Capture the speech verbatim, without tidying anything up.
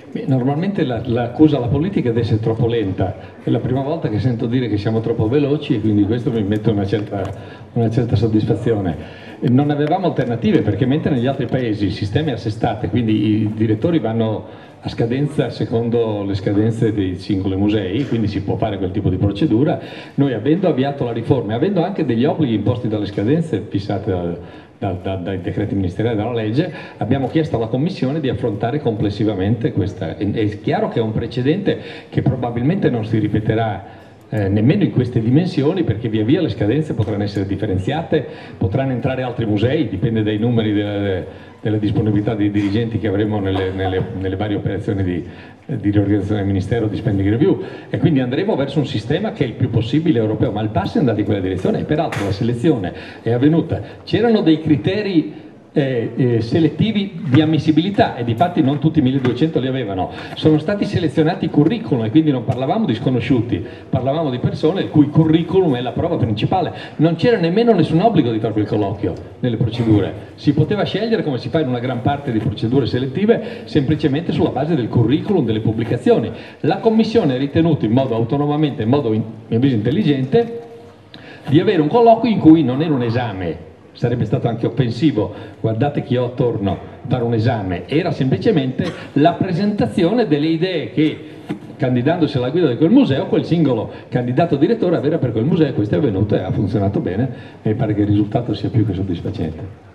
Beh, normalmente la- l'accusa alla politica è di essere troppo lenta, è la prima volta che sento dire che siamo troppo veloci e quindi questo mi mette una certa, una certa soddisfazione. E non avevamo alternative perché mentre negli altri paesi il sistema è a sé stante, quindi i direttori vanno a scadenza secondo le scadenze dei singoli musei, quindi si può fare quel tipo di procedura, noi avendo avviato la riforma e avendo anche degli obblighi imposti dalle scadenze fissate dal, da, da, dai decreti ministeriali e dalla legge, abbiamo chiesto alla Commissione di affrontare complessivamente questa. È chiaro che è un precedente che probabilmente non si ripeterà eh, nemmeno in queste dimensioni, perché via via le scadenze potranno essere differenziate, potranno entrare altri musei, dipende dai numeri delle, delle disponibilità dei dirigenti che avremo nelle, nelle, nelle varie operazioni di, di riorganizzazione del Ministero, di spending review, e quindi andremo verso un sistema che è il più possibile europeo, ma il passo è andato in quella direzione e peraltro la selezione è avvenuta. C'erano dei criteri Eh, eh, selettivi di ammissibilità e difatti non tutti i milleduecento li avevano, sono stati selezionati i curriculum e quindi non parlavamo di sconosciuti, parlavamo di persone il cui curriculum è la prova principale, non c'era nemmeno nessun obbligo di fare quel colloquio nelle procedure, si poteva scegliere come si fa in una gran parte di procedure selettive semplicemente sulla base del curriculum, delle pubblicazioni. La Commissione ha ritenuto in modo autonomamente, in modo in, in viso intelligente, di avere un colloquio in cui non era un esame, sarebbe stato anche offensivo, guardate chi ho attorno, dare un esame, era semplicemente la presentazione delle idee che, candidandosi alla guida di quel museo, quel singolo candidato direttore aveva per quel museo. Questo è avvenuto e ha funzionato bene e mi pare che il risultato sia più che soddisfacente.